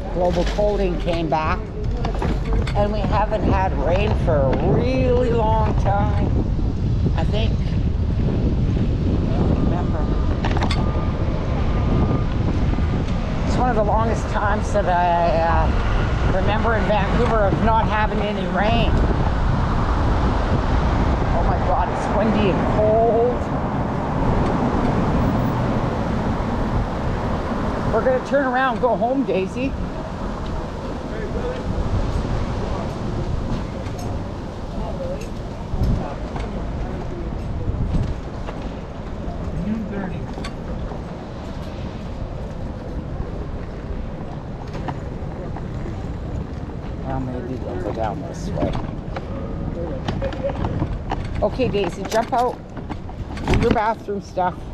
global colding came back, and we haven't had rain for a really long time. I think, I don't remember. It's one of the longest times that I remember in Vancouver of not having any rain. Oh my God, it's windy and cold. We're gonna turn around and go home, Daisy. Well, maybe we'll go down this way. Okay, Daisy, jump out. Do your bathroom stuff.